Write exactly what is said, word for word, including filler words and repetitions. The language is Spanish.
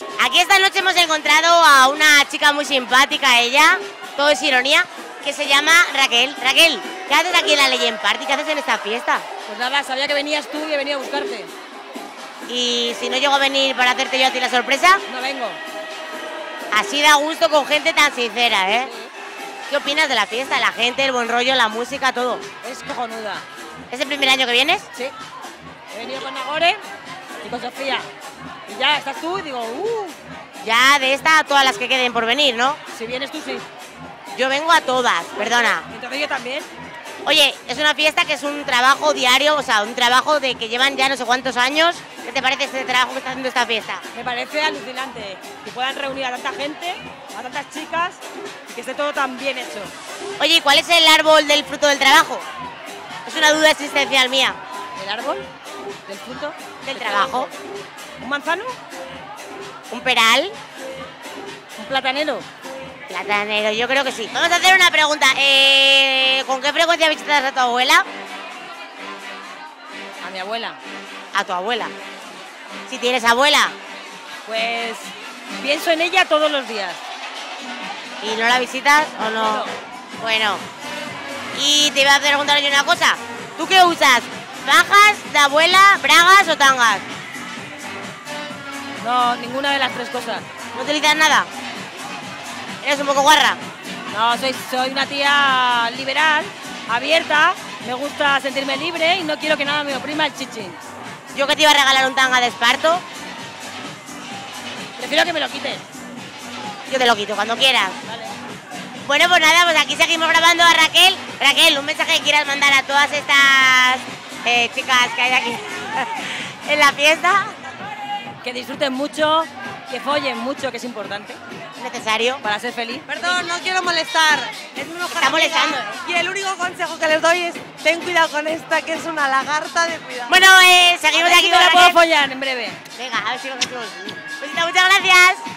Aquí esta noche hemos encontrado a una chica muy simpática, ella, todo es ironía, que se llama Raquel. Raquel, ¿qué haces aquí en la Legend Party? ¿Qué haces en esta fiesta? Pues nada, sabía que venías tú y he venido a buscarte. Y si no llego a venir para hacerte yo a ti la sorpresa, No vengo. así da gusto con gente tan sincera, ¿eh? ¿Qué opinas de la fiesta, la gente, el buen rollo, la música, todo? Es cojonuda. ¿Es el primer año que vienes? Sí. He venido con Nagore y con Sofía. Y ya estás tú y digo, uh, Ya de esta a todas las que queden por venir, ¿no? si vienes tú sí. Yo vengo a todas, perdona. Entonces yo también. Oye, es una fiesta que es un trabajo diario, o sea, un trabajo de que llevan ya no sé cuántos años. ¿Qué te parece este trabajo que está haciendo esta fiesta? Me parece alucinante que puedan reunir a tanta gente, a tantas chicas y que esté todo tan bien hecho. Oye, ¿y cuál es el árbol del fruto del trabajo? Es una duda existencial mía. ¿El árbol? ¿Del fruto? Del trabajo. ¿Un manzano? ¿Un peral? ¿Un platanero? Platanero, yo creo que sí. Vamos a hacer una pregunta. Eh, ¿Con qué frecuencia visitas a tu abuela? A mi abuela. A tu abuela. Si tienes abuela Pues pienso en ella todos los días. y no la visitas o no. No. Bueno. Y te iba a preguntar yo una cosa. ¿Tú qué usas? ¿Fajas de abuela, bragas o tangas? No, ninguna de las tres cosas. ¿No utilizas nada? ¿Eres un poco guarra? No, soy, soy una tía liberal, abierta, me gusta sentirme libre y no quiero que nada me oprima el chichín. Yo que te iba a regalar un tanga de esparto, Prefiero que me lo quiten. yo te lo quito cuando quieras. Vale. Bueno, pues nada, pues aquí seguimos grabando a Raquel. Raquel, un mensaje que quieras mandar a todas estas eh, chicas que hay aquí en la fiesta. Que disfruten mucho, que follen mucho, que es importante Necesario. para ser feliz. Perdón, no quiero molestar. Es mi mejor Está amiga. molestando, ¿eh? Y el único consejo que les doy es ten cuidado con esta, que es una lagarta de cuidado. Bueno, eh, seguimos A ver aquí si con me la puedo Raquel. follar en breve. Venga, a ver si lo conseguimos. Pues muchas gracias.